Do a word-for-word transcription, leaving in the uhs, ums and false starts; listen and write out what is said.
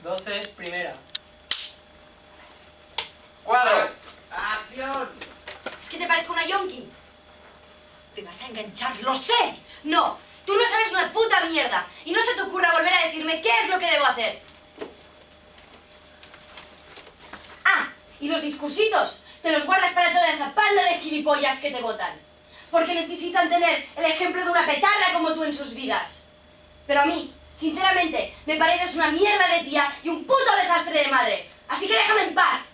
doce, primera. ¡Cuadro! ¡Acción! ¿Es que te parezco una yonki? Te vas a enganchar, ¡lo sé! No, tú no sabes una puta mierda. Y no se te ocurra volver a decirme qué es lo que debo hacer. Ah, y los discursitos te los guardas para toda esa panda de gilipollas que te votan. Porque necesitan tener el ejemplo de una petarda como tú en sus vidas. Pero a mí, sinceramente, me pareces una mierda de tía y un puto desastre de madre. Así que déjame en paz.